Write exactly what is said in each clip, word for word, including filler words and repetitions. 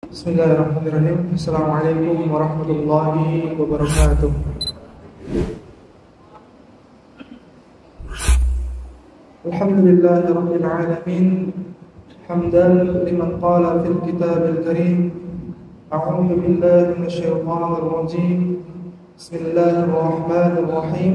Bismillahirrahmanirrahim. Assalamualaikum warahmatullahi wabarakatuh. Alhamdulillahi rabbil alamin. Hamdan liman qala fil kitabil karim. A'udzu billahi minasyaitonir rajim. Bismillahirrahmanirrahim.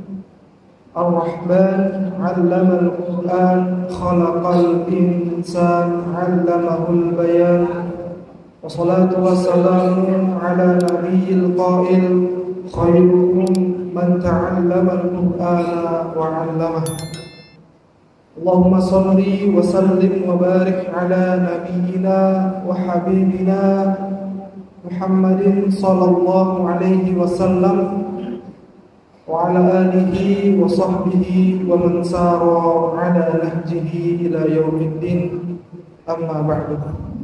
Ar-Rahman 'allamal Qur'an, khalaqal insan 'allamahul bayan. Wassalatu wassalamu ala nabiyil qail, khairukum man ta'allama al-Qur'ana wa 'allamah. Allahumma salli wa sallim wa barik ala nabiyyina wa habibina Muhammadin sallallahu alaihi wasallam wa ala alihi wa sahbihi wa man sara ala nahjihi ila yaumiddin. Amma ba'du.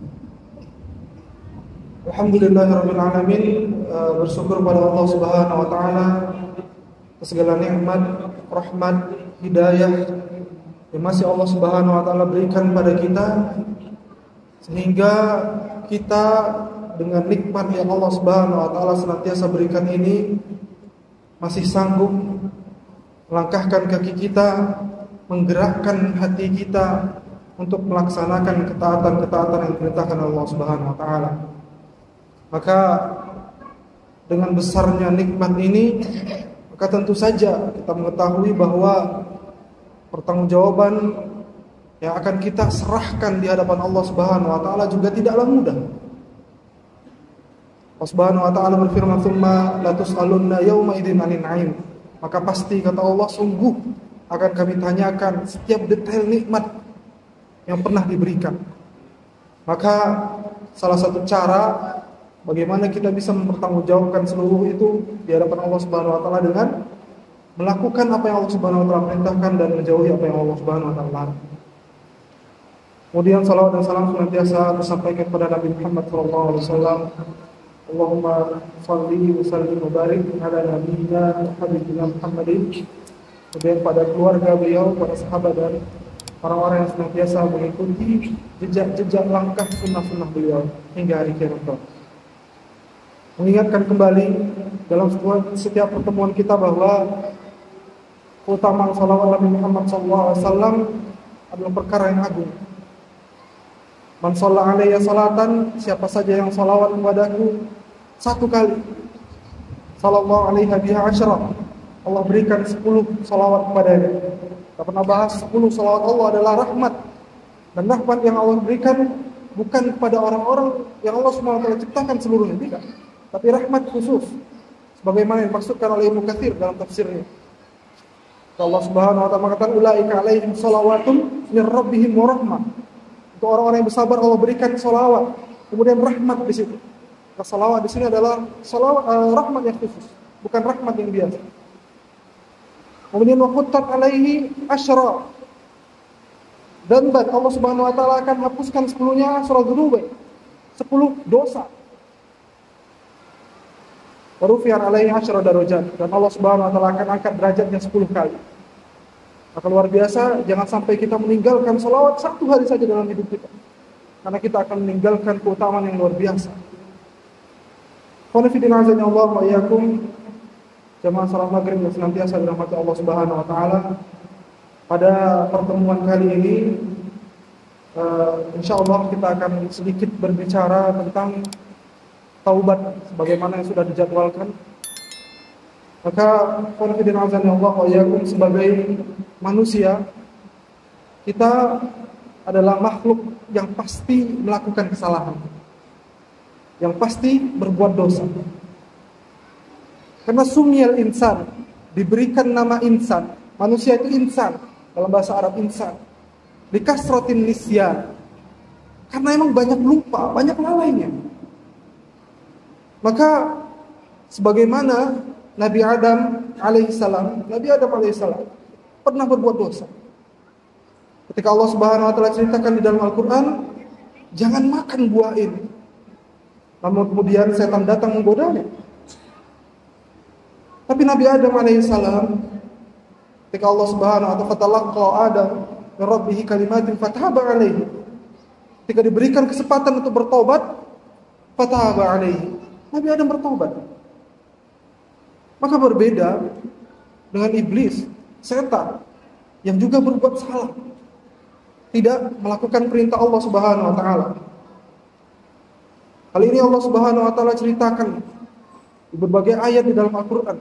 Alhamdulillahirabbil alamin, bersyukur pada Allah Subhanahu wa taala atas segala nikmat, rahmat, hidayah yang masih Allah Subhanahu wa taala berikan pada kita, sehingga kita dengan nikmat yang Allah Subhanahu wa taala senantiasa berikan ini masih sanggup melangkahkan kaki kita, menggerakkan hati kita untuk melaksanakan ketaatan-ketaatan yang diperintahkan Allah Subhanahu wa taala. Maka dengan besarnya nikmat ini, maka tentu saja kita mengetahui bahwa pertanggungjawaban yang akan kita serahkan di hadapan Allah Subhanahu wa taala juga tidaklah mudah. Allah Subhanahu wa taala berfirman, "Tsumma la tus'alunna yauma idzin 'anil na'im." Maka pasti kata Allah, sungguh akan kami tanyakan setiap detail nikmat yang pernah diberikan. Maka salah satu cara bagaimana kita bisa mempertanggungjawabkan seluruh itu di hadapan Allah Subhanahu wa taala dengan melakukan apa yang Allah Subhanahu wa taala perintahkan dan menjauhi apa yang Allah Subhanahu wa taala larang. Kemudian salawat dan salam senantiasa tersampaikan kepada Nabi Muhammad sallallahu alaihi wasallam. Allahumma shalli wa sallim wa barik ala nabiyyina habibina Muhammadin. Kemudian pada keluarga beliau, para sahabat dan orang-orang yang senantiasa mengikuti jejak-jejak langkah sunnah-sunnah beliau hingga hari kiamat kelak. Mengingatkan kembali dalam setiap pertemuan kita bahwa keutamaan salawat Nabi Muhammad sallallahu alaihi wasallam adalah perkara yang agung. Man shalla alayya salatan, siapa saja yang salawat kepadaku satu kali, sallallahu alaihi biha asyra, Allah berikan sepuluh salawat kepadanya. Kita pernah bahas sepuluh salawat Allah adalah rahmat. Dan rahmat yang Allah berikan bukan kepada orang-orang yang Allah Subhanahu wa taala ciptakan seluruhnya, tidak. Tapi rahmat khusus, sebagaimana yang dimaksudkan oleh Ibnu Katsir dalam tafsirnya. Allah Subhanahu wa taala mengatakan, ulaika alaihim shalawatun min rabbihim wa rahmah. Untuk orang-orang yang bersabar Allah berikan shalawat, kemudian rahmat di situ. Nah, shalawat di sini adalah shalawat uh, rahmat yang khusus, bukan rahmat yang biasa. Kemudian wa khuttat alaihi asyra. Dan Allah Subhanahu wa taala akan hapuskan sepuluhnya surah dzunub, sepuluh dosa. Warufi'an alaihi asyra darajat, dan Allah Subhanahu wa taala akan angkat derajatnya sepuluh kali. Maka luar biasa, jangan sampai kita meninggalkan salawat satu hari saja dalam hidup kita, karena kita akan meninggalkan keutamaan yang luar biasa. Qanifidina azza Allah wa iyyakum, jamaah salat maghrib yang senantiasa dirahmati Allah Subhanahu wa taala. Pada pertemuan kali ini uh, insyaallah kita akan sedikit berbicara tentang taubat sebagaimana yang sudah dijadwalkan. Maka qanifidina azza Allah wa iyyakum, sebagai manusia kita adalah makhluk yang pasti melakukan kesalahan, yang pasti berbuat dosa. Karena sumiyal insan, diberikan nama insan, manusia itu insan, dalam bahasa Arab insan, likasratin nisyan, karena emang banyak lupa, banyak lalainya. Maka sebagaimana Nabi Adam alaihissalam, Nabi Adam alaihissalam pernah berbuat dosa. Ketika Allah Subhanahu wa taala ceritakan di dalam Al-Qur'an, jangan makan buah ini. Namun kemudian setan datang menggodanya. Tapi Nabi Adam alaihissalam, ketika Allah Subhanahu wa taala fatalaqa Adam min rabbih kalimatin fataba alaihi, ketika diberikan kesempatan untuk bertobat, fataba alaihi. Nabi Adam bertobat. Maka berbeda dengan iblis, setan yang juga berbuat salah, tidak melakukan perintah Allah Subhanahu wa taala. Hal ini Allah Subhanahu wa taala ceritakan di berbagai ayat di dalam Al-Qur'an.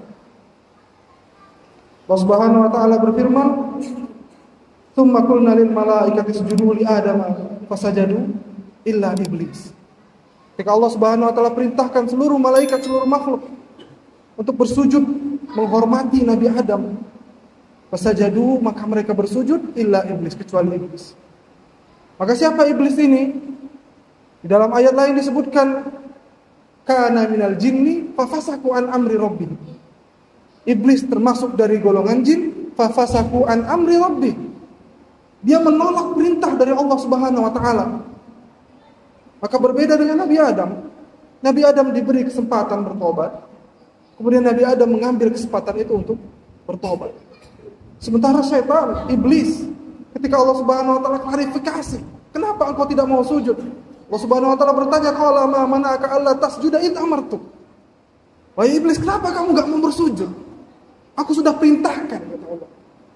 Allah Subhanahu wa taala berfirman, "Tsumma qulna lil malaikati isjudu li Adama fasajadu illa iblis." Ketika Allah Subhanahu wa taala perintahkan seluruh malaikat, seluruh makhluk untuk bersujud menghormati Nabi Adam, fasajadu, maka mereka bersujud illa iblis, kecuali iblis. Maka siapa iblis ini? Di dalam ayat lain disebutkan kana minal jinni fafasaku an amri rabbih. Iblis termasuk dari golongan jin, fafasaku an amri rabbih. Dia menolak perintah dari Allah Subhanahu wa taala. Maka berbeda dengan Nabi Adam. Nabi Adam diberi kesempatan bertobat. Kemudian Nabi Adam mengambil kesempatan itu untuk bertobat. Sementara setan, iblis, ketika Allah Subhanahu wa taala klarifikasi, kenapa engkau tidak mau sujud? Allah Subhanahu wa taala bertanya, qala ma mana'aka alla tasjuda id amartuk. Wahai iblis, kenapa kamu enggak mau bersujud? Aku sudah perintahkan, kata Allah.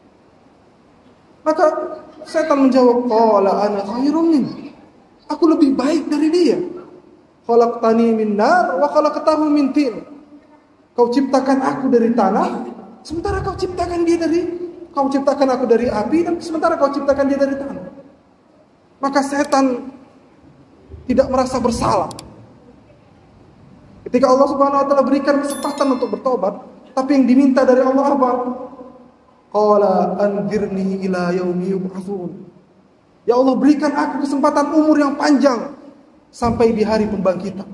Maka setan menjawab, qala ana khairum min. Aku lebih baik dari dia. Khalaqtani min nar wa khalaqtahu min tin. Kau ciptakan aku dari tanah, sementara kau ciptakan dia dari kau ciptakan aku dari api, dan sementara kau ciptakan dia dari tanah. Maka setan tidak merasa bersalah. Ketika Allah Subhanahu wa taala berikan kesempatan untuk bertobat, tapi yang diminta dari Allah apa? Qala anzirni ila yaumi yub'atsun. Ya Allah, berikan aku kesempatan umur yang panjang sampai di hari pembangkitan.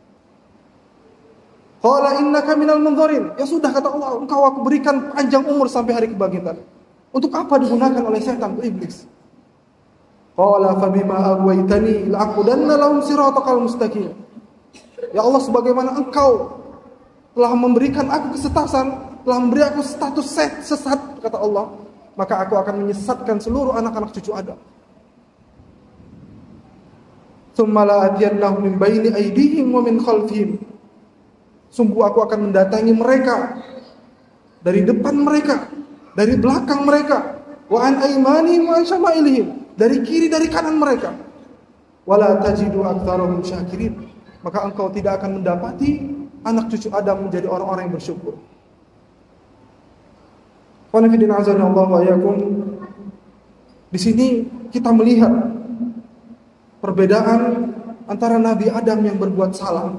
Qala innaka minal munzirin. Ya sudah, kata Allah, engkau aku berikan panjang umur sampai hari kebangkitan. Untuk apa digunakan oleh setan, untuk iblis? Qala fabima aghwaytani la'aqudanna lahum siratakal mustaqim. Ya Allah, sebagaimana engkau telah memberikan aku kesesatan, telah memberi aku status sesat, kata Allah, maka aku akan menyesatkan seluruh anak-anak cucu Adam. Tsumma la'atiyannahum min baini aydihim wa min khalfihim. Sungguh aku akan mendatangi mereka dari depan mereka, dari belakang mereka, wa an aymanihim wa an syama'ilihim, dari kiri dari kanan mereka. Wala tajidu aktsarahum syakirin. Maka engkau tidak akan mendapati anak cucu Adam menjadi orang-orang yang bersyukur. Wa nafidina azanallahu wa iyyakum. Di sini kita melihat perbedaan antara Nabi Adam yang berbuat salah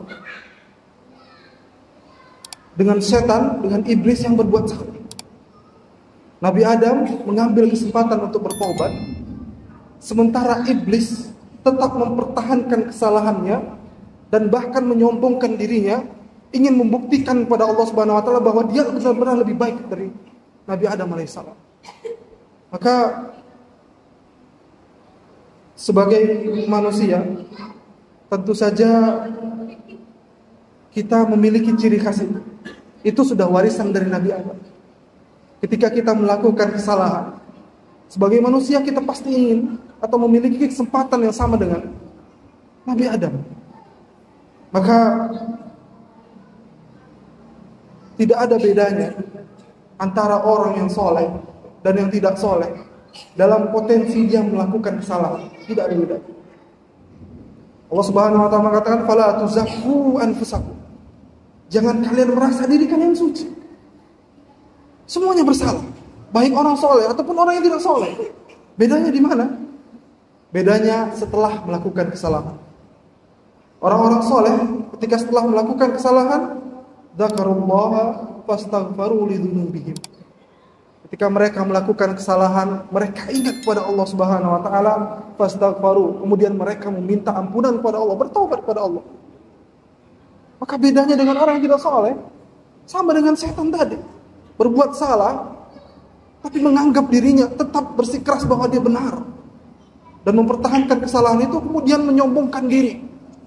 dengan setan, dengan iblis yang berbuat salah. Nabi Adam mengambil kesempatan untuk bertobat, sementara iblis tetap mempertahankan kesalahannya dan bahkan menyombongkan dirinya, ingin membuktikan kepada Allah Subhanahu wa taala bahwa dia benar-benar lebih baik dari Nabi Adam alaihissalam. Maka sebagai manusia, tentu saja kita memiliki ciri khas itu. Itu sudah warisan dari Nabi Adam. Ketika kita melakukan kesalahan, sebagai manusia kita pasti ingin atau memiliki kesempatan yang sama dengan Nabi Adam. Maka tidak ada bedanya antara orang yang soleh dan yang tidak soleh dalam potensi dia melakukan kesalahan. Tidak ada bedanya. Allah Subhanahu wa taala mengatakan, "Fala tuzakku anfusakum." Jangan kalian merasa diri kalian suci. Semuanya bersalah, baik orang soleh ataupun orang yang tidak soleh. Bedanya di mana? Bedanya setelah melakukan kesalahan. Orang-orang soleh ketika setelah melakukan kesalahan, dzakarullaha fastaghfaru lidzunubihim. Ketika mereka melakukan kesalahan, mereka ingat kepada Allah Subhanahu wa taala, fastaghfaru, kemudian mereka meminta ampunan kepada Allah, bertobat kepada Allah. Maka bedanya dengan orang yang tidak soleh, sama dengan setan tadi, berbuat salah, tapi menganggap dirinya tetap bersikeras bahwa dia benar, dan mempertahankan kesalahan itu, kemudian menyombongkan diri.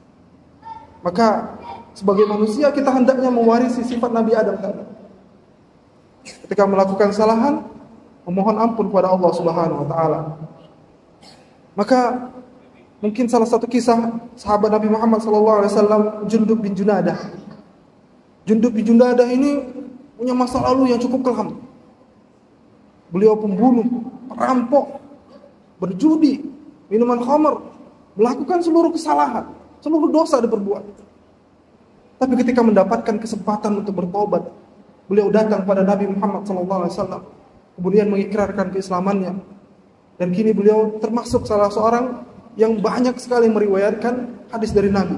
Maka sebagai manusia kita hendaknya mewarisi sifat Nabi Adam tadi. Ketika melakukan kesalahan, memohon ampun kepada Allah Subhanahu wa taala. Maka Mungkin salah satu kisah sahabat Nabi Muhammad sallallahu alaihi wasallam, Jundub bin Junadah. Jundub bin Junadah ini punya masa lalu yang cukup kelam. Beliau pembunuh, perampok, berjudi, minuman khamr, melakukan seluruh kesalahan, seluruh dosa diperbuat. Tapi ketika mendapatkan kesempatan untuk bertobat, beliau datang pada Nabi Muhammad sallallahu alaihi wasallam, kemudian mengikrarkan keislamannya. Dan kini beliau termasuk salah seorang yang banyak sekali meriwayatkan hadis dari Nabi.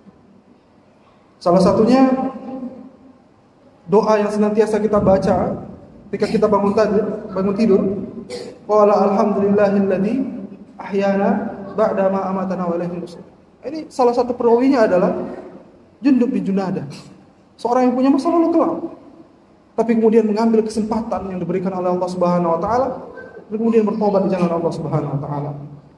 Salah satunya doa yang senantiasa kita baca ketika kita bangun tidur, bangun tidur, qala alhamdulillahilladzi ahyana ba'da ma amatana wa ilaihi nusyur. Ini salah satu perawinya adalah Jundub bin Junadah, seorang yang punya masa lalu kelam, tapi kemudian mengambil kesempatan yang diberikan oleh Allah Subhanahu wa taala dan kemudian bertobat di jalan Allah Subhanahu wa taala.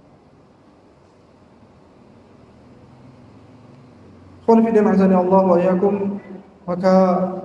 Khonfidin azani Allah wa iyyakum. Maka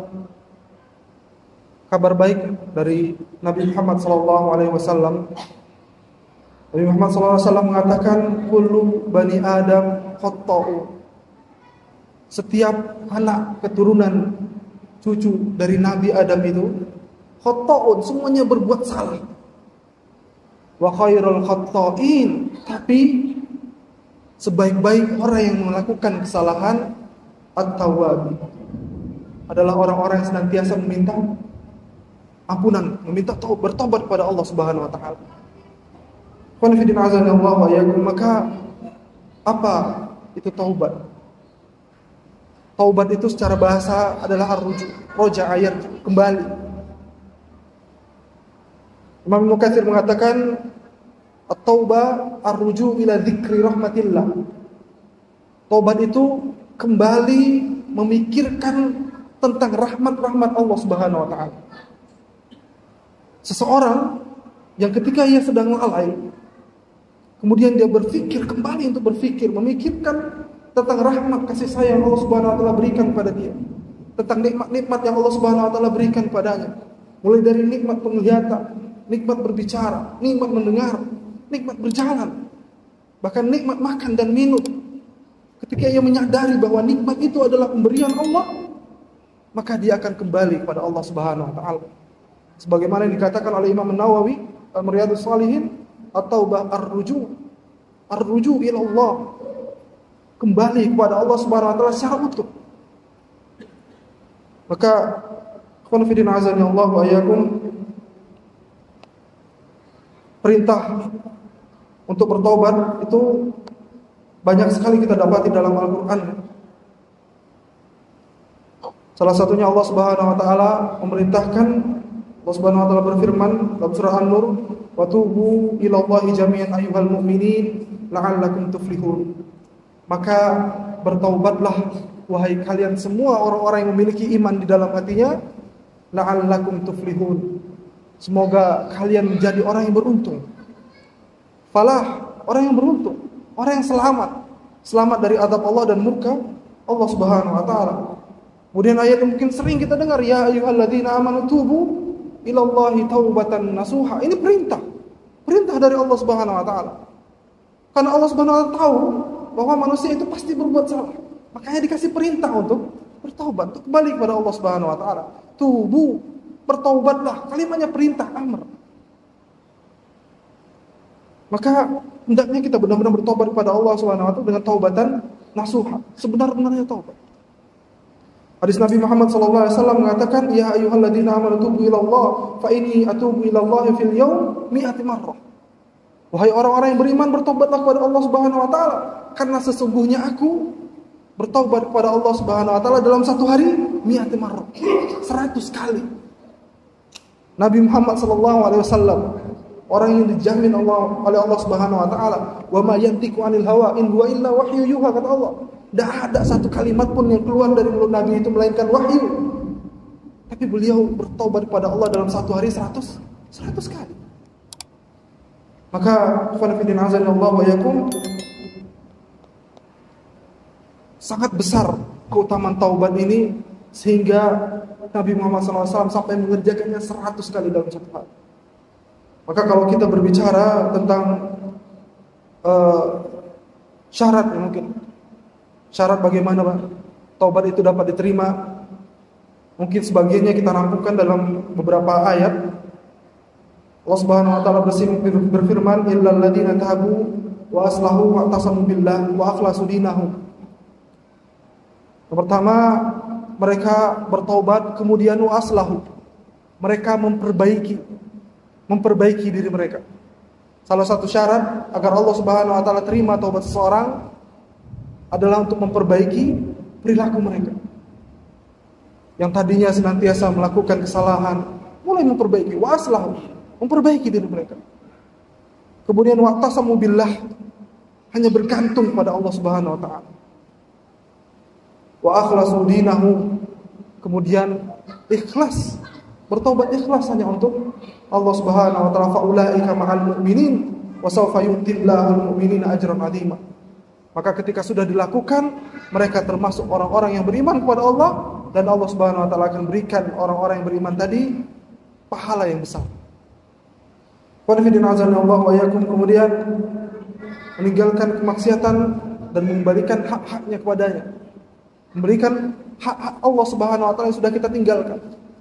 kabar baik dari Nabi Muhammad sallallahu alaihi wasallam. Nabi Muhammad sallallahu alaihi wasallam mengatakan, kullu bani Adam khata'u. Setiap anak keturunan cucu dari Nabi Adam itu khata'un, semuanya berbuat salah. Wa khairul khata'in, tapi sebaik-baik orang yang melakukan kesalahan at-tawwab adalah orang-orang yang senantiasa meminta ampunan, meminta taubat, bertobat kepada Allah Subhanahu wa taala. Qanfidin azani Allah wa iyyakum. Maka apa itu taubat? Taubat itu secara bahasa adalah ar-ruju', roja, ayat, kembali. Imam Ibnu Katsir mengatakan at-taubah ar-ruju' ila dzikri rahmatillah. Taubat itu kembali memikirkan tentang rahmat-rahmat Allah Subhanahu wa taala. Seseorang yang ketika ia sedang lalai, kemudian dia berpikir kembali untuk berpikir, memikirkan tentang rahmat kasih sayang Allah Subhanahu wa taala berikan pada dia, tentang nikmat-nikmat yang Allah Subhanahu wa taala berikan padanya, mulai dari nikmat penglihatan, nikmat berbicara, nikmat mendengar, nikmat berjalan, bahkan nikmat makan dan minum. Ketika ia menyadari bahwa nikmat itu adalah pemberian Allah, maka dia akan kembali kepada Allah Subhanahu wa taala. Sebagaimana yang dikatakan oleh Imam Nawawi dalam Riyadhus Shalihin, at-taubah ar-ruju' ar-ruju' ila Allah. Kembali kepada Allah Subhanahu wa taala secara utuh. Maka khonfidin azani Allah wa iyyakum, perintah untuk bertobat itu banyak sekali kita dapati dalam Al-Qur'an. Salah satunya Allah Subhanahu wa taala memerintahkan, Allah Subhanahu wa taala berfirman dalam surah An-Nur, "Wa tubu ilallahi jami'an ayyuhal mu'minin la'allakum tuflihun." Maka bertaubatlah wahai kalian semua orang-orang yang memiliki iman di dalam hatinya, la'allakum tuflihun. Semoga kalian menjadi orang yang beruntung. Falah, orang yang beruntung, orang yang selamat, selamat dari azab Allah dan murka Allah Subhanahu wa taala. Kemudian ayat yang mungkin sering kita dengar, ya ayyuhalladzina amanu tubu ilallahi taubatan nasuha. Ini perintah. Perintah dari Allah Subhanahu wa taala. Karena Allah Subhanahu wa taala tahu bahwa manusia itu pasti berbuat salah. Makanya dikasih perintah untuk bertaubat, untuk kembali kepada Allah Subhanahu wa taala. Tubu, bertaubatlah. Kalimatnya perintah, amr. Maka hendaknya kita benar-benar bertobat kepada Allah Subhanahu wa taala dengan taubatan nasuha, sebenar-benarnya taubat. Hadis Nabi Muhammad sallallahu alaihi wasallam mengatakan, ya ayyuhalladzina amanu tubu ilallah fa inni atubu ilallahi fil yaum mi'ati marrah. Wahai orang-orang yang beriman, bertobatlah kepada Allah Subhanahu wa taala, karena sesungguhnya aku bertobat kepada Allah Subhanahu wa taala dalam satu hari mi'ati marrah, seratus kali. Nabi Muhammad sallallahu alaihi wasallam, orang yang dijamin Allah oleh Allah Subhanahu wa taala, wa ma yantiqu 'anil hawa in huwa illa wahyu yuha, kata Allah. Tidak ada satu kalimat pun yang keluar dari mulut Nabi itu melainkan wahyu. Tapi beliau bertobat kepada Allah dalam satu hari seratus, seratus kali. Maka khonfidin azanillah wa yakum, sangat besar keutamaan taubat ini sehingga Nabi Muhammad sallallahu alaihi wasallam sampai mengerjakannya seratus kali dalam satu hari. Maka kalau kita berbicara tentang uh, Syarat ya mungkin. Syarat bagaimana Pak taubat itu dapat diterima. Mungkin sebagiannya kita rampungkan dalam beberapa ayat. Allah Subhanahu wa taala berfirman, "Illal ladzina tabu wa aslahu wa tasamu billah wa akhlasu dinahum." Yang pertama, mereka bertaubat kemudian wa aslahu. Mereka memperbaiki memperbaiki diri mereka. Salah satu syarat agar Allah Subhanahu wa taala terima taubat seseorang adalah untuk memperbaiki perilaku mereka. Yang tadinya senantiasa melakukan kesalahan, mulai memperbaiki wa aslahu, memperbaiki diri mereka. Kemudian waqtasamu billah, hanya bergantung pada Allah Subhanahu wa taala. Wa akhlasu dinahu, kemudian ikhlas, bertobat ikhlas hanya untuk Allah Subhanahu wa taala. Fa ulaika ma'al mu'minin wa sawfa yu'tillahu al-mu'minina ajran 'azima. Maka ketika sudah dilakukan, mereka termasuk orang-orang yang beriman kepada Allah, dan Allah Subhanahu wa taala akan berikan orang-orang yang beriman tadi pahala yang besar. Kemudian meninggalkan kemaksiatan dan mengembalikan hak-haknya kepadanya. Memberikan hak-hak Allah Subhanahu wa taala yang sudah kita tinggalkan.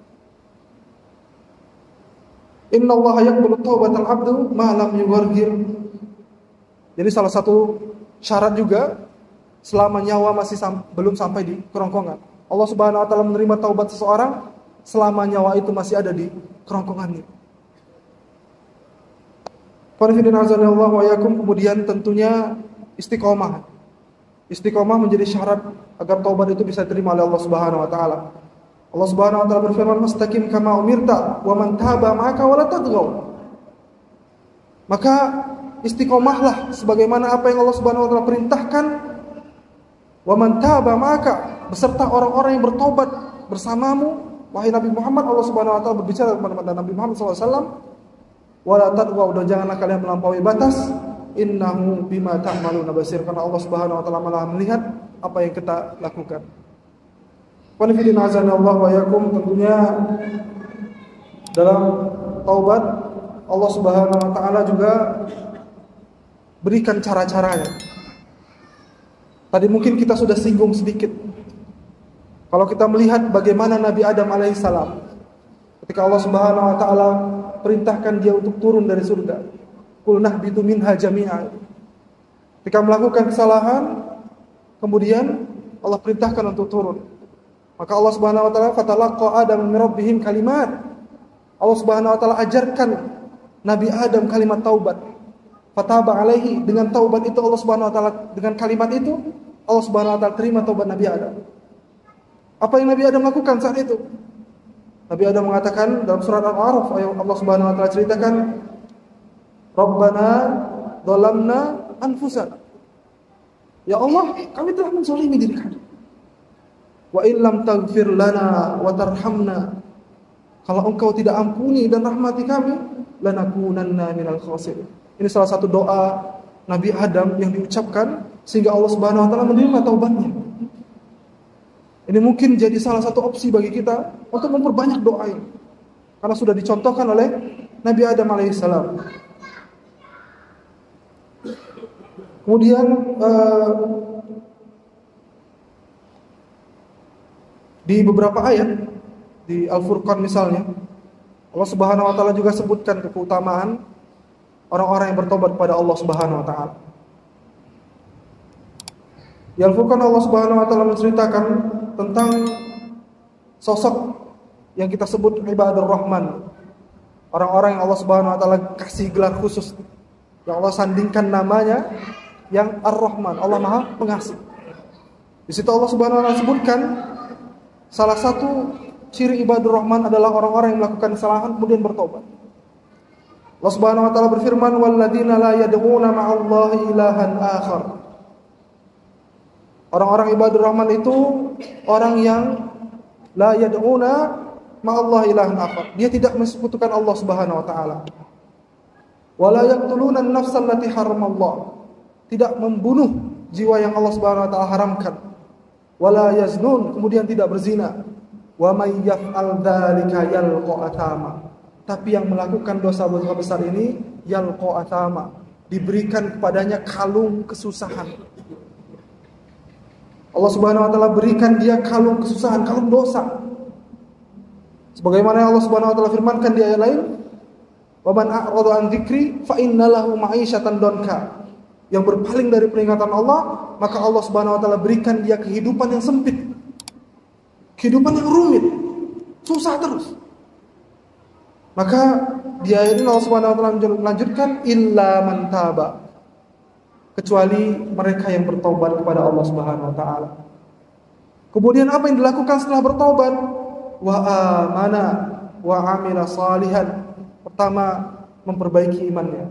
Innallaha yaqbalu taubatal 'abdi ma lam yughargir. Jadi salah satu syarat juga selama nyawa masih sam- belum sampai di kerongkongan. Allah Subhanahu wa taala menerima taubat seseorang selama nyawa itu masih ada di kerongkongannya. Kemudian tentunya istiqomah. Istiqomah menjadi syarat agar taubat itu bisa diterima oleh Allah Subhanahu wa taala. Allah Subhanahu wa taala berfirman, "Mustaqim kama umirta wa man taba ma'aka wa la tadghaw." Maka istiqomahlah sebagaimana apa yang Allah Subhanahu wa taala perintahkan. Wa man taba ma'aka, beserta orang-orang yang bertobat bersamamu, wahai Nabi Muhammad. Allah Subhanahu wa taala berbicara kepada Nabi Muhammad sallallahu alaihi wasallam, wala tadghaw, dan janganlah kalian melampaui batas, innahu bima ta'maluna basir, karena Allah Subhanahu wa taala malah melihat apa yang kita lakukan. Qanifidin azan Allah wa yakum, tentunya dalam taubat Allah Subhanahu wa taala juga berikan cara-caranya. Tadi mungkin kita sudah singgung sedikit. Kalau kita melihat bagaimana Nabi Adam alaihissalam, ketika Allah Subhanahu wa taala perintahkan dia untuk turun dari surga, qul nahbitu minha jami'a. Ketika melakukan kesalahan, kemudian Allah perintahkan untuk turun. Maka Allah Subhanahu wa taala fatalaqa Adam min rabbihim kalimat. Allah Subhanahu wa taala ajarkan Nabi Adam kalimat taubat. Fataba alaihi, dengan taubat itu Allah Subhanahu wa taala, dengan kalimat itu Allah Subhanahu wa taala terima taubat Nabi Adam. Apa yang Nabi Adam lakukan saat itu? Nabi Adam mengatakan dalam surat Al-A'raf, Allah Subhanahu wa taala ceritakan, Rabbana dhalamna anfusana. Ya Allah, kami telah menzalimi diri kami. Wa illam taghfir lana wa tarhamna, kalau engkau tidak ampuni dan rahmati kami, lanakunanna minal khasirin. Ini salah satu doa Nabi Adam yang diucapkan sehingga Allah Subhanahu wa taala menerima taubatnya. Ini mungkin jadi salah satu opsi bagi kita untuk memperbanyak doa ini, karena sudah dicontohkan oleh Nabi Adam alaihissalam. Kemudian uh, di beberapa ayat di Al-Furqan misalnya, Allah Subhanahu wa taala juga sebutkan keutamaan orang-orang yang bertobat kepada Allah Subhanahu wa taala. Di Al-Furqan Allah Subhanahu wa taala menceritakan tentang sosok yang kita sebut ibadur rahman. Orang-orang yang Allah Subhanahu wa taala kasih gelar khusus, yang Allah sandingkan namanya yang Ar-Rahman, Allah Maha Pengasih. Di situ Allah Subhanahu wa taala sebutkan salah satu ciri ibadur rahman adalah orang-orang yang melakukan kesalahan kemudian bertobat. Allah Subhanahu wa taala berfirman, walladzina la yad'una ma'allahi ilahan akhar. Orang-orang ibadur rahman itu orang yang la yad'una ma'allahi ilahan akhar. Dia tidak mensekutukan Allah Subhanahu wa taala. Wa la yaqtuluna an-nafsa allati haramallah. Tidak membunuh jiwa yang Allah Subhanahu wa taala haramkan. Wa la yaznun, kemudian tidak berzina. Wa may yaf'al dzalika yalqa athama. Tapi yang melakukan dosa-dosa besar ini yalqa athama, diberikan kepadanya kalung kesusahan. Allah Subhanahu wa taala berikan dia kalung kesusahan, kalung dosa. Sebagaimana Allah Subhanahu wa taala firmankan di ayat lain, "Wa man a'rada an dzikri fa inna lahu ma'isyatan donka." Yang berpaling dari peringatan Allah, maka Allah Subhanahu wa taala berikan dia kehidupan yang sempit. Kehidupan yang rumit, susah terus. Maka di ayat ini Allah Subhanahu wa taala melanjutkan illa man taba. Kecuali mereka yang bertobat kepada Allah Subhanahu wa taala. Kemudian apa yang dilakukan setelah bertobat? Wa amana wa amila salihan. Pertama, memperbaiki imannya.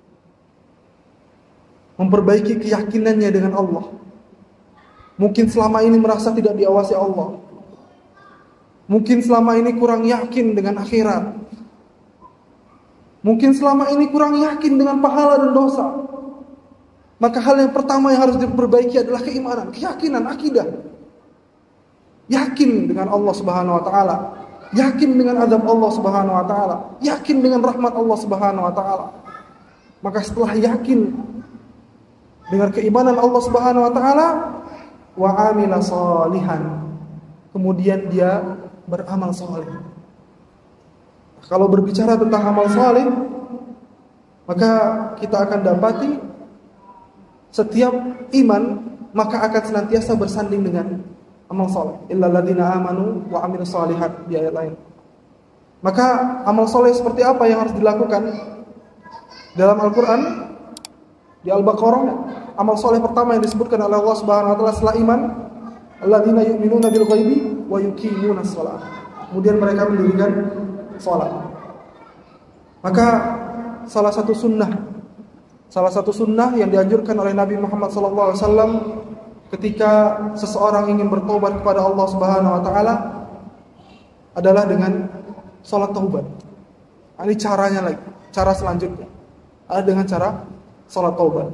Memperbaiki keyakinannya dengan Allah. Mungkin selama ini merasa tidak diawasi Allah. Mungkin selama ini kurang yakin dengan akhirat. Mungkin selama ini kurang yakin dengan pahala dan dosa. Maka hal yang pertama yang harus diperbaiki adalah keimanan, keyakinan, akidah. Yakin dengan Allah Subhanahu wa taala, yakin dengan azab Allah Subhanahu wa taala, yakin dengan rahmat Allah Subhanahu wa taala. Maka setelah yakin dengan keimanan Allah Subhanahu wa taala, wa amila salihan, kemudian dia beramal saleh. Kalau berbicara tentang amal saleh, maka kita akan dapati setiap iman maka akan senantiasa bersanding dengan amal saleh. Illal ladzina amanu wa amilus shalihat di ayat lain. Maka amal saleh seperti apa yang harus dilakukan? Dalam Al-Qur'an di Al-Baqarah, amal saleh pertama yang disebutkan oleh Allah Subhanahu wa taala setelah iman, alladzina yu'minuna bil ghaibi wa yuqimunas shalah. Kemudian mereka mendirikan salat. Maka salah satu sunnah Salah satu sunnah yang dianjurkan oleh Nabi Muhammad shallallahu alaihi wasallam ketika seseorang ingin bertobat kepada Allah Subhanahu wa taala adalah dengan salat taubat. Ini caranya lagi, cara selanjutnya adalah dengan cara salat taubat.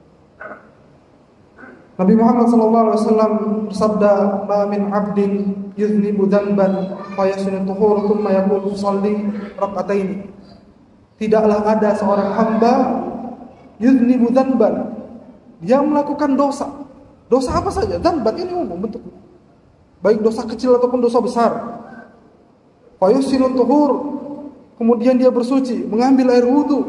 Nabi Muhammad shallallahu alaihi wasallam bersabda, "Ma min 'abdin yuznibu dzanban fa yasnu tuhur thumma yaqulu shalli rak'ataini." Tidaklah ada seorang hamba yuznibu dzanban, dia melakukan dosa. Dosa apa saja? Dzanban ini umum bentuknya. Baik dosa kecil ataupun dosa besar. Fa yusinu tuhur, kemudian dia bersuci, mengambil air wudu.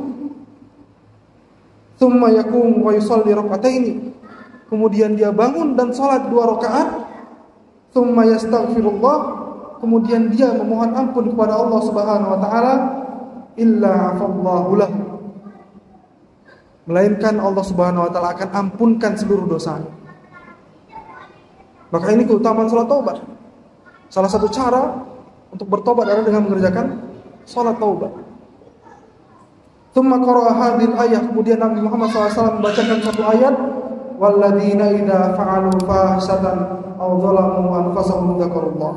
Tsumma yaqum wa yusalli rak'ataini. Kemudian dia bangun dan salat dua rakaat. Tsumma yastaghfirullah, kemudian dia memohon ampun kepada Allah Subhanahu wa taala, illa afallahu lahu, melainkan Allah Subhanahu wa taala akan ampunkan seluruh dosanya. Maka ini keutamaan salat taubat. Salah satu cara untuk bertobat adalah dengan mengerjakan salat taubat. Tsumma qara'a hadhil ayat, kemudian Nabi Muhammad shallallahu alaihi wasallam membacakan satu ayat, walladzina idza fa'alu fahsyatan aw dzalamu anfusahum dzakarullah.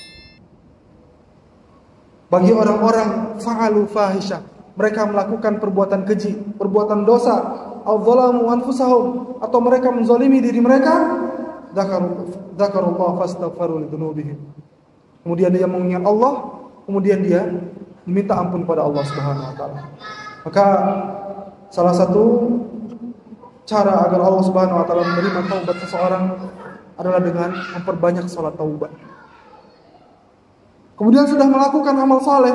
Bagi orang-orang fa'alu fahisyah, mereka melakukan perbuatan keji, perbuatan dosa, adzalamu anfusahum, atau mereka menzalimi diri mereka, dzakarullah fastaghfiru lidzunubihim. Kemudian dia mengingat Allah, kemudian dia meminta ampun kepada Allah Subhanahu wa taala. Maka salah satu cara agar Allah Subhanahu wa taala menerima taubat seseorang adalah dengan memperbanyak salat taubat. Kemudian sudah melakukan amal saleh,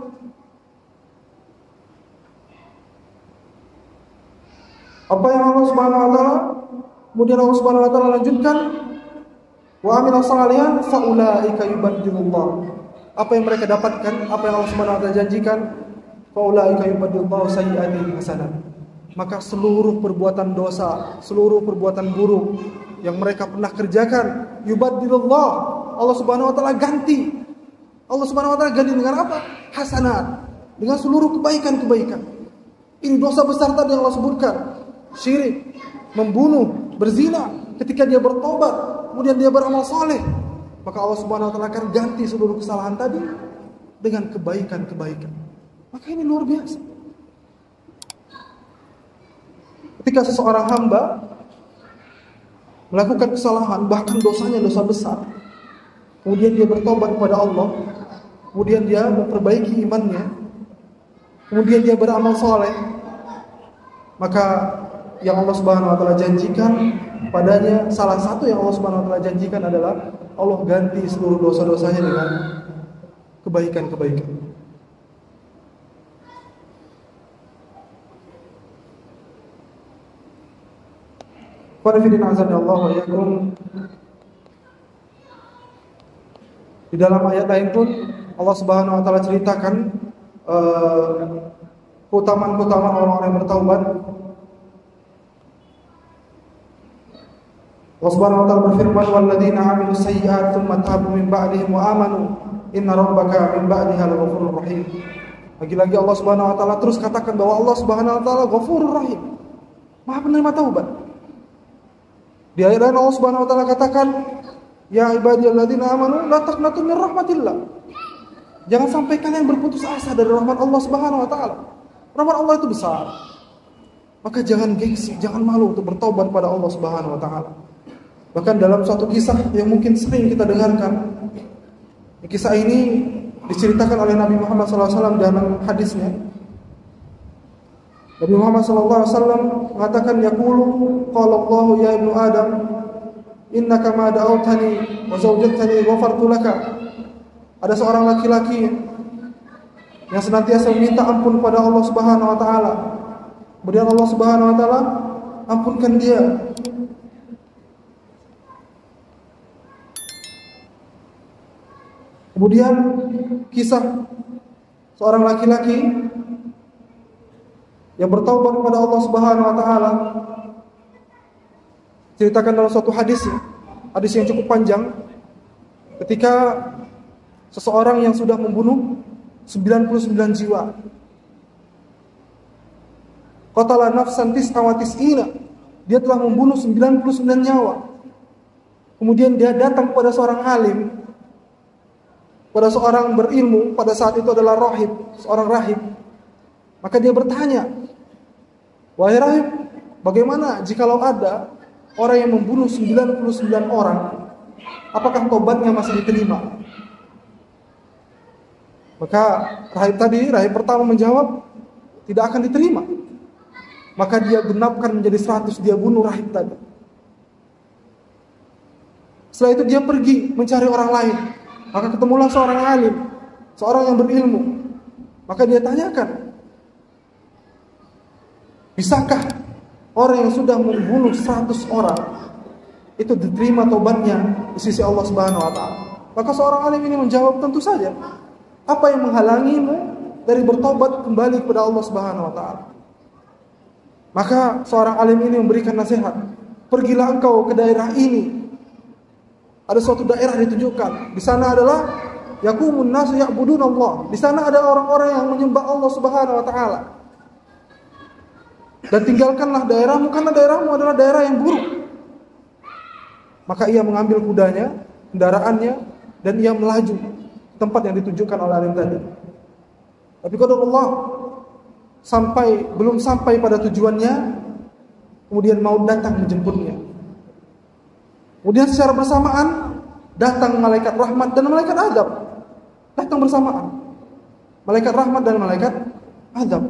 apa yang Allah Subhanahu wa taala, kemudian Allah Subhanahu wa taala lanjutkan, wa amila salihan fa ulaika yubaddilullah. Apa yang mereka dapatkan, apa yang Allah Subhanahu wa taala janjikan, fa ulaika yubaddilullahu sayyi'atihim hasanat. Maka seluruh perbuatan dosa, seluruh perbuatan buruk yang mereka pernah kerjakan, yubaddilullah, Allah Subhanahu wa taala ganti. Allah Subhanahu wa taala ganti dengan apa? Hasanat, dengan seluruh kebaikan-kebaikan. Ini dosa besar tadi yang Allah sebutkan, syirik, membunuh, berzina. Ketika dia bertobat, kemudian dia beramal saleh, maka Allah Subhanahu wa taala akan ganti seluruh kesalahan tadi dengan kebaikan-kebaikan. Maka ini luar biasa. Ketika seseorang hamba melakukan kesalahan, bahkan dosanya dosa besar, kemudian dia bertobat kepada Allah, kemudian dia memperbaiki imannya, kemudian dia beramal saleh, maka yang Allah Subhanahu wa taala janjikan, padanya, salah satu yang Allah Subhanahu wa taala janjikan adalah Allah ganti seluruh dosa-dosanya dengan kebaikan-kebaikan. Qanifidin azza Allah wa yakum. Di dalam ayat lain pun Allah Subhanahu wa taala ceritakan uh, keutamaan-keutamaan orang-orang yang bertaubat. Allah Subhanahu wa taala berfirman, "Walladzina 'amilus sayyi'ati tsumma tabu min ba'dihim wa amanu, inna rabbaka min ba'diha laghafurur rahim." Lagi-lagi Allah Subhanahu wa taala terus katakan bahwa Allah Subhanahu wa taala Ghafurur Rahim, Maha penerima taubat. Di ayat lain Allah Subhanahu wa taala katakan, "Ya ibadiyalladzina amanu la taqnatu min rahmatillah." Jangan sampai kalian berputus asa dari rahmat Allah Subhanahu wa taala. Rahmat Allah itu besar. Maka jangan gengsi, jangan malu untuk bertobat pada Allah Subhanahu wa taala. Bahkan dalam suatu kisah yang mungkin sering kita dengarkan, kisah ini diceritakan oleh Nabi Muhammad sallallahu alaihi wasallam dalam hadisnya. Nabi Muhammad sallallahu alaihi wasallam mengatakan, yaqulu qala Allahu ya ibnu Adam, innaka ma da'awtani wa zawjatani ghafartu laka. Ada seorang laki-laki yang senantiasa meminta ampun pada Allah Subhanahu wa taala. Kemudian Allah Subhanahu wa taala ampunkan dia. Kemudian kisah seorang laki-laki yang bertaubat kepada Allah Subhanahu wa taala ceritakan dalam suatu hadis, hadis yang cukup panjang, ketika seseorang yang sudah membunuh sembilan puluh sembilan jiwa, qatala nafsan tis'a wa tis'ina, dia telah membunuh sembilan puluh sembilan nyawa. Kemudian dia datang kepada seorang alim, pada seorang berilmu, pada saat itu adalah rahib, seorang rahib. Maka dia bertanya, "Wahai rahib, bagaimana jikalau ada orang yang membunuh sembilan puluh sembilan orang, apakah tobatnya masih diterima?" Maka rahib tadi, rahib pertama menjawab, tidak akan diterima. Maka dia genapkan menjadi seratus, dia bunuh rahib tadi. Setelah itu dia pergi mencari orang lain. Maka ketemulah seorang alim, seorang yang berilmu. Maka dia tanyakan, bisakah orang yang sudah membunuh seratus orang itu diterima tobatnya di sisi Allah Subhanahu wa taala? Maka seorang alim ini menjawab, tentu saja. Apa yang menghalangimu dari bertobat kembali kepada Allah Subhanahu wa taala? Maka seorang alim ini memberikan nasihat, pergilah engkau ke daerah ini. Ada suatu daerah ditunjukkan. Di sana adalah yaqumun nasu ya'budun Allah. Di sana ada orang-orang yang menyembah Allah Subhanahu wa taala. Dan tinggalkanlah daerahmu karena daerahmu adalah daerah yang buruk. Maka ia mengambil kudanya, kendaraannya, dan ia melaju ke tempat yang ditunjukkan oleh alim tadi. Tapi qadarullah, sampai belum sampai pada tujuannya, kemudian maut datang menjemputnya. Kemudian secara bersamaan datang malaikat rahmat dan malaikat azab. Datang bersamaan. Malaikat rahmat dan malaikat azab.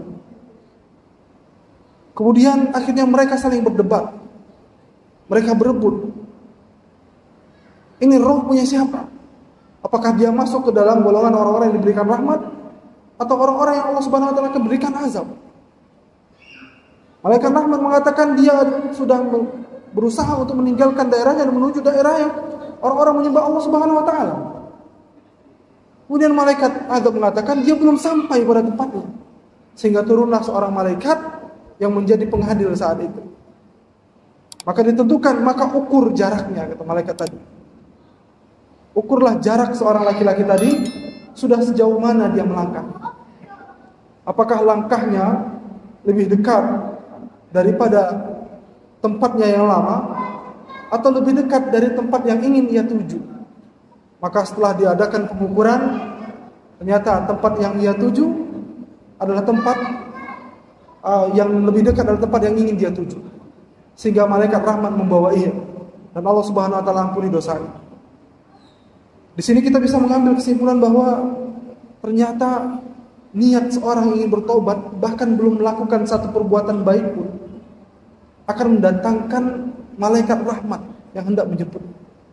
Kemudian akhirnya mereka saling berdebat. Mereka berebut. Ini roh punya siapa? Apakah dia masuk ke dalam golongan orang-orang yang diberikan rahmat, atau orang-orang yang Allah Subhanahu wa taala berikan azab? Malaikat rahmat mengatakan dia sudah berusaha untuk meninggalkan daerahnya dan menuju daerah yang orang-orang menyembah Allah Subhanahu wa taala. Kemudian malaikat azab mengatakan dia belum sampai pada tempatnya. Sehingga turunlah seorang malaikat yang menjadi pengadil saat itu. Maka ditentukan, maka ukur jaraknya, kata malaikat tadi. Ukurlah jarak seorang laki-laki tadi, sudah sejauh mana dia melangkah. Apakah langkahnya lebih dekat daripada tempatnya yang lama, atau lebih dekat dari tempat yang ingin ia tuju? Maka setelah diadakan pengukuran, ternyata tempat yang ia tuju adalah tempat uh, yang lebih dekat dari tempat yang ingin dia tuju. Sehingga malaikat rahmat membawa ia, dan Allah Subhanahu wa taala ampuni dosanya. Di sini kita bisa mengambil kesimpulan bahwa ternyata niat seorang ingin bertobat, bahkan belum melakukan satu perbuatan baik pun, akan mendatangkan malaikat rahmat yang hendak menjemput.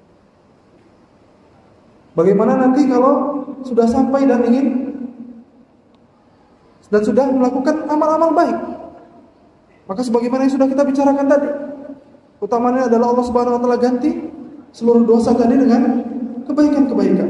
Bagaimana nanti kalau sudah sampai dan ingin dan sudah melakukan amal-amal baik? Maka sebagaimana yang sudah kita bicarakan tadi, utamanya adalah Allah Subhanahu wa taala ganti seluruh dosa tadi dengan kebaikan-kebaikan.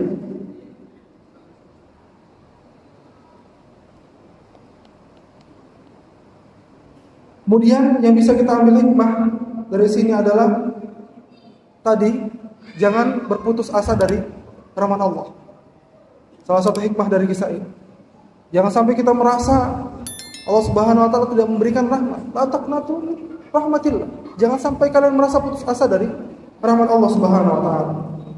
Kemudian yang bisa kita ambil hikmah dari sini adalah tadi, jangan berputus asa dari rahmat Allah. Salah satu hikmah dari kisah ini, jangan sampai kita merasa Allah Subhanahu wa taala tidak memberikan rahmat. La taqnatu rahmatillah. Jangan sampai kalian merasa putus asa dari rahmat Allah Subhanahu wa taala.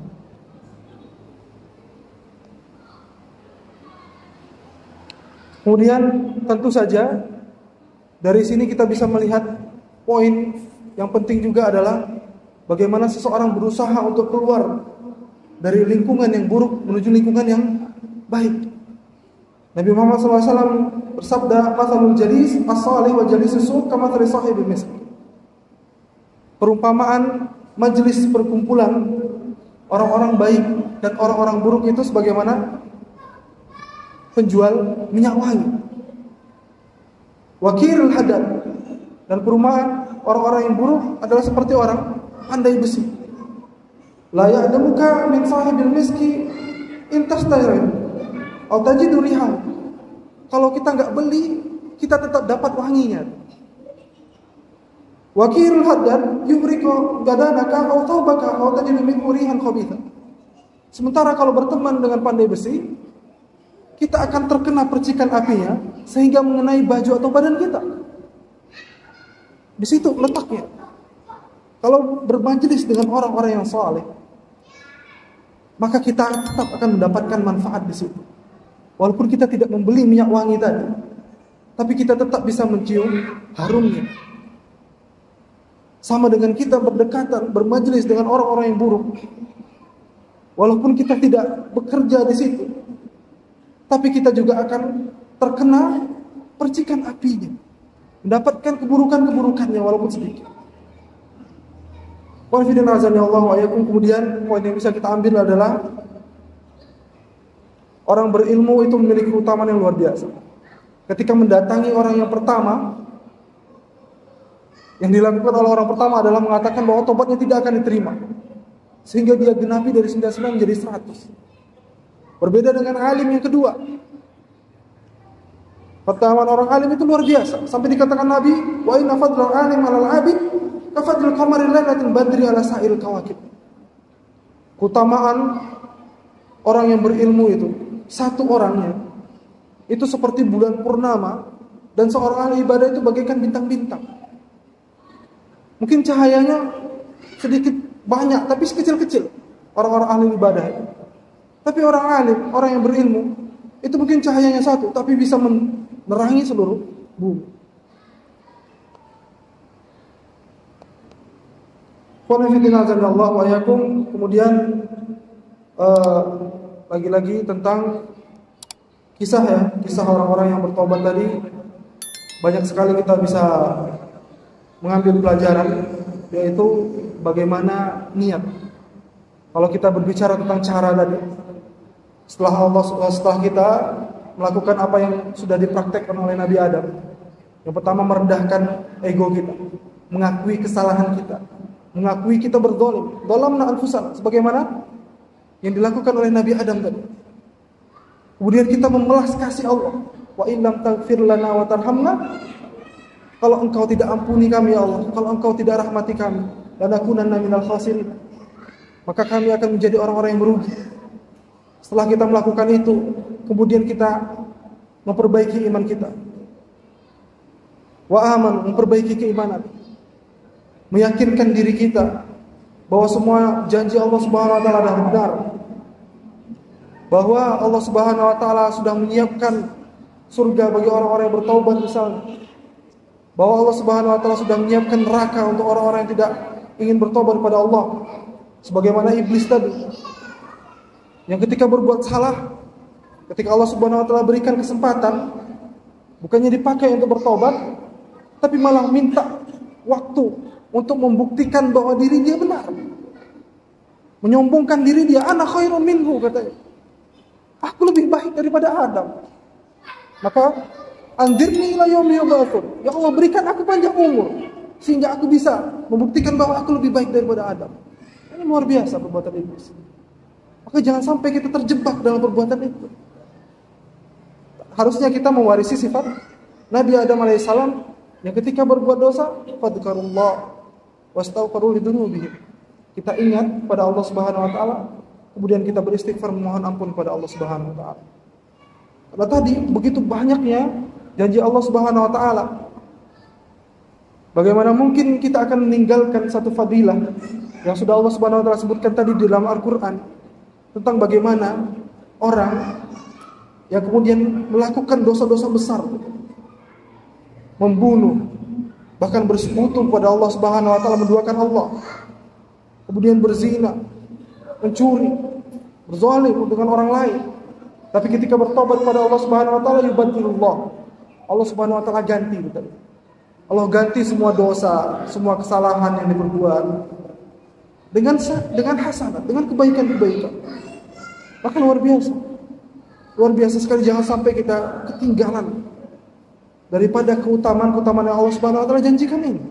Kemudian tentu saja dari sini kita bisa melihat poin yang penting juga adalah bagaimana seseorang berusaha untuk keluar dari lingkungan yang buruk menuju lingkungan yang baik. Nabi Muhammad shallallahu alaihi wasallam bersabda, "Mathalul jalis as-salih wa jalisus su' kamathali sahibil misk." Perumpamaan majelis perkumpulan orang-orang baik dan orang-orang buruk itu sebagaimana penjual minyak wangi. Wakirul hadad, dan perumpamaan orang-orang yang buruk adalah seperti orang pandai besi. La ya'damuka min sahibil miski intastayrin atau tajidu rihan. Kalau kita enggak beli, kita tetap dapat wanginya. Wakirul hadad yubriku gadanaka aw thawbaka aw tajidu min rihan khabitha. Sementara kalau berteman dengan pandai besi, kita akan terkena percikan apinya sehingga mengenai baju atau badan kita. Di situ letaknya. Kalau bermajelis dengan orang-orang yang saleh, maka kita tetap akan mendapatkan manfaat di situ. Walaupun kita tidak membeli minyak wangi tadi, tapi kita tetap bisa mencium harumnya. Sama dengan kita berdekatan, bermajelis dengan orang-orang yang buruk. Walaupun kita tidak bekerja di situ, tapi kita juga akan terkena percikan apinya, mendapatkan keburukan-keburukannya walaupun sedikit. Kemudian poin yang bisa kita ambil adalah orang berilmu itu memiliki keutamaan yang luar biasa. Ketika mendatangi orang yang pertama, yang dilakukan oleh orang pertama adalah mengatakan bahwa tobatnya tidak akan diterima, sehingga dia genapi dari sembilan puluh sembilan menjadi seratus. Berbeda dengan alim yang kedua. Pertama orang alim itu luar biasa, sampai dikatakan Nabi, wa inna fadlal alim 'alal 'abid ka fadlil qamari lailatul badri 'ala sa'il kawakib. Keutamaan orang yang berilmu itu, satu orangnya itu seperti bulan purnama, dan seorang ahli ibadah itu bagaikan bintang-bintang. Mungkin cahayanya sedikit banyak, tapi kecil-kecil orang-orang ahli ibadah itu. Tapi orang alim, orang yang berilmu, itu mungkin cahayanya satu, tapi bisa menerangi seluruh bumi. Kemudian uh, lagi-lagi tentang kisah ya, kisah orang-orang yang bertobat tadi, banyak sekali kita bisa mengambil pelajaran, yaitu bagaimana niat. Kalau kita berbicara tentang cara tadi, setelah Allah setelah kita melakukan apa yang sudah dipraktekkan oleh Nabi Adam, yang pertama merendahkan ego kita, mengakui kesalahan kita, mengakui kita berdolim, dolamna anfusana, sebagaimana yang dilakukan oleh Nabi Adam tadi. Kemudian kita memelas kasih Allah, wa illam taghfir lana wa tarhamna, kalau engkau tidak ampuni kami ya Allah, kalau engkau tidak rahmati kami, lanakunanna minal khasirin, maka kami akan menjadi orang-orang yang merugi. Setelah kita melakukan itu, kemudian kita memperbaiki iman kita. Wa aman, memperbaiki keimanan. Meyakinkan diri kita bahwa semua janji Allah Subhanahu wa taala adalah benar. Bahwa Allah Subhanahu wa taala sudah menyiapkan surga bagi orang-orang yang bertaubat misalnya. Bahwa Allah Subhanahu wa taala sudah menyiapkan neraka untuk orang-orang yang tidak ingin bertobat kepada Allah. Sebagaimana iblis tadi, yang ketika berbuat salah, ketika Allah Subhanahu wa taala berikan kesempatan, bukannya dipakai untuk bertobat, tapi malah minta waktu untuk membuktikan bahwa diri dia benar. Menyombongkan diri dia, ana khairun minhu, katanya. Aku lebih baik daripada Adam. Maka anzirni ila yaumi yub'atsun. Ya Allah, berikan aku panjang umur sehingga aku bisa membuktikan bahwa aku lebih baik daripada Adam. Ini luar biasa perbuatan iblis. Maka jangan sampai kita terjebak dalam perbuatan itu. Harusnya kita mewarisi sifat Nabi Adam alaihissalam yang ketika berbuat dosa, fadhkarullah wastaghfiru lidzunubihim. Kita ingat pada Allah Subhanahu wa taala, kemudian kita beristighfar memohon ampun pada Allah Subhanahu wa taala. Karena tadi begitu banyaknya janji Allah Subhanahu wa taala. Bagaimana mungkin kita akan meninggalkan satu fadilah yang sudah Allah Subhanahu wa taala sebutkan tadi di dalam Al-Qur'an tentang bagaimana orang yang kemudian melakukan dosa-dosa besar, membunuh, bahkan bersekutu pada Allah Subhanahu wa taala, menduakan Allah, kemudian berzina, mencuri, berzalim dengan orang lain. Tapi ketika bertobat pada Allah Subhanahu wa taala, yubadilullah, Allah Subhanahu wa taala ganti, betul. Allah ganti semua dosa, semua kesalahan yang diperbuat dengan dengan hasanat, dengan kebaikan-kebaikan. Maka luar biasa. Luar biasa sekali, jangan sampai kita ketinggalan daripada keutamaan-keutamaan yang Allah Subhanahu wa taala janjikan ini.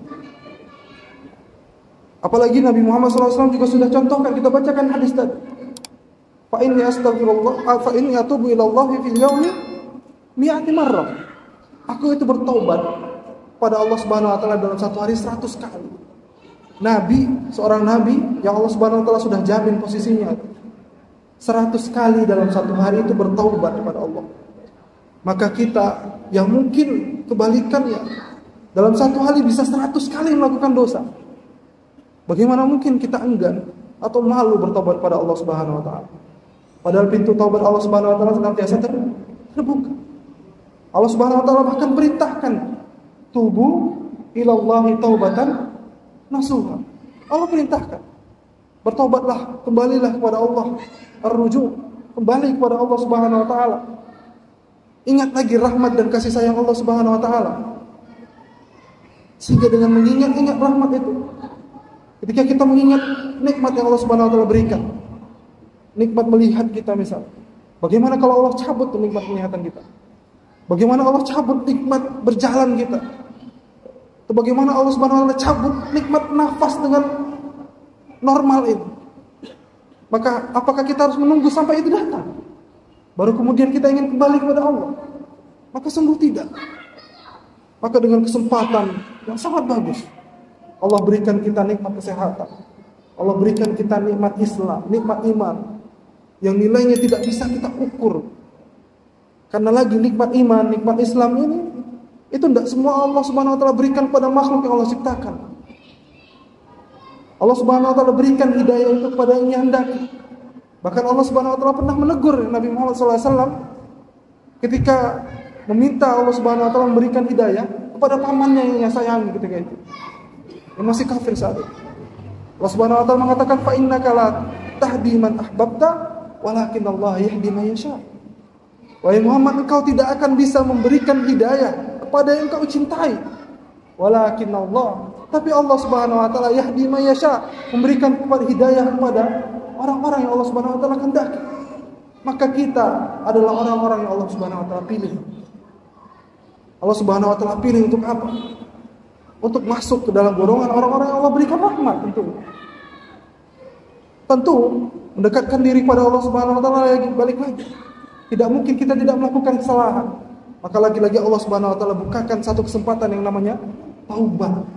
Apalagi Nabi Muhammad shallallahu alaihi wasallam juga sudah contohkan, kita bacakan hadis tadi. Fa inni astaghfirullah, fa inni atubu ila Allah fil yaumi mi'ati marrah. Aku itu bertobat pada Allah Subhanahu wa taala dalam satu hari seratus kali. Nabi, seorang nabi yang Allah Subhanahu wa taala sudah jamin posisinya seratus kali dalam satu hari itu bertaubat kepada Allah. Maka kita yang mungkin kebalikannya, dalam satu hari bisa seratus kali melakukan dosa, bagaimana mungkin kita enggan atau malu bertobat pada Allah Subhanahu wa taala? Padahal pintu taubat Allah Subhanahu wa taala senantiasa terbuka. Allah Subhanahu wa taala bahkan perintahkan, tubu ilallahi taubatan nasuha. Allah perintahkan, bertobatlah, kembalilah kepada Allah, ar-ruju', kembali kepada Allah Subhanahu wa taala. Ingat lagi rahmat dan kasih sayang Allah Subhanahu wa taala. Sehingga dengan mengingat-ingat rahmat itu, ketika kita mengingat nikmat yang Allah Subhanahu wa taala berikan, nikmat melihat kita misal, bagaimana kalau Allah cabut nikmat penglihatan kita? Bagaimana Allah cabut nikmat berjalan kita? Atau bagaimana Allah Subhanahu wa taala cabut nikmat nafas dengan normal itu? Maka apakah kita harus menunggu sampai itu datang baru kemudian kita ingin kembali kepada Allah? Maka sungguh tidak. Maka dengan kesempatan yang sangat bagus, Allah berikan kita nikmat kesehatan, Allah berikan kita nikmat Islam, nikmat iman, yang nilainya tidak bisa kita ukur. Karena lagi nikmat iman, nikmat Islam ini, itu tidak semua Allah Subhanahu wa taala berikan pada makhluk yang Allah ciptakan. Allah Subhanahu wa taala berikan hidayah itu kepada yang dihendaki. Bahkan Allah Subhanahu wa taala pernah menegur Nabi Muhammad shallallahu alaihi wasallam ketika meminta Allah Subhanahu wa taala memberikan hidayah kepada pamannya yang ia sayangi ketika itu, yang masih kafir saat itu. Allah Subhanahu wa taala mengatakan, fa innaka la tahdi man ahbabta walakin Allah yahdi man yasha. Wahai Muhammad, engkau tidak akan bisa memberikan hidayah kepada yang engkau cintai, walakin Allah, tapi Allah Subhanahu wa taala yahdi man yasha, memberikan kepada hidayah kepada orang-orang yang Allah Subhanahu wa taala kehendaki. Maka kita adalah orang-orang yang Allah Subhanahu wa taala pilih. Allah Subhanahu wa taala pilih untuk apa? Untuk masuk ke dalam golongan orang-orang yang Allah berikan rahmat tentu. Tentu mendekatkan diri kepada Allah Subhanahu wa taala lagi balik lagi. Tidak mungkin kita tidak melakukan kesalahan. Maka lagi-lagi Allah Subhanahu wa taala bukakan satu kesempatan yang namanya taubat.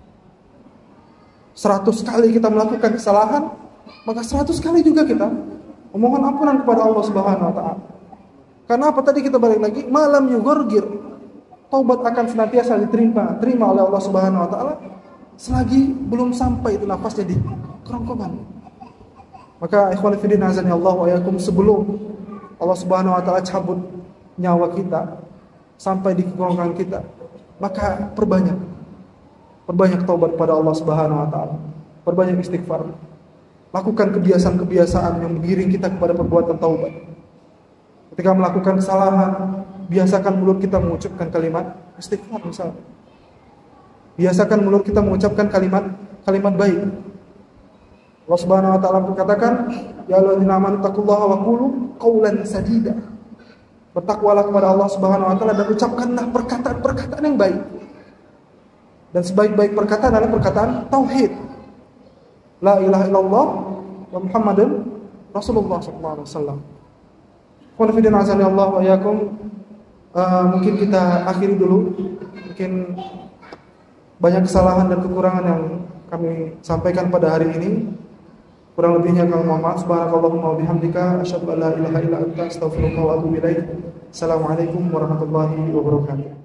Seratus kali kita melakukan kesalahan, maka seratus kali juga kita memohon ampunan kepada Allah Subhanahu wa taala. Karena apa, tadi kita balik lagi, malam yughorgir, taubat akan senantiasa diterima terima oleh Allah Subhanahu wa taala selagi belum sampai itu nafasnya di kerongkongan. Maka ikhwan fillah azani Allah wa iyyakum, sebelum Allah Subhanahu wa taala cabut nyawa kita sampai di kerongkongan kita, maka perbanyak perbanyak taubat pada Allah Subhanahu wa taala. Perbanyak istighfar. Lakukan kebiasaan-kebiasaan yang mengiring kita kepada perbuatan taubat. Ketika melakukan kesalahan, biasakan mulut kita mengucapkan kalimat istighfar misalnya. Biasakan mulut kita mengucapkan kalimat kalimat baik. Allah Subhanahu wa taala berkatakan, ya ayyuhallazina amanu taqullaha wa qulu qawlan sadida. Bertakwalah kepada Allah Subhanahu wa taala dan ucapkanlah perkataan-perkataan yang baik. Dan sebaik-baik perkataan adalah perkataan tauhid. La ilaha illallah wa Muhammadun Rasulullah sallallahu alaihi wasallam. Qul azani Allah wa iyyakum. Uh, mungkin kita akhiri dulu. Mungkin banyak kesalahan dan kekurangan yang kami sampaikan pada hari ini. Kurang lebihnya kami mohon maaf. Subhanakallahumma wa bihamdika asyhadu an la ilaha illa anta astaghfiruka wa atubu ilaik. Assalamualaikum warahmatullahi wabarakatuh.